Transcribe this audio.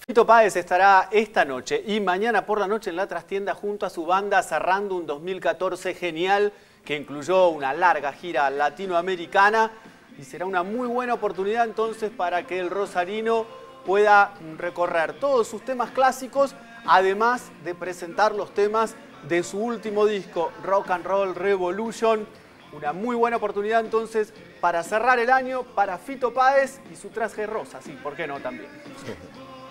Fito Páez estará esta noche y mañana por la noche en la trastienda junto a su banda cerrando un 2014 genial que incluyó una larga gira latinoamericana y será una muy buena oportunidad entonces para que el rosarino pueda recorrer todos sus temas clásicos, además de presentar los temas de su último disco, Rock and Roll Revolution. Una muy buena oportunidad entonces para cerrar el año para Fito Páez y su traje rosa, sí, ¿por qué no también?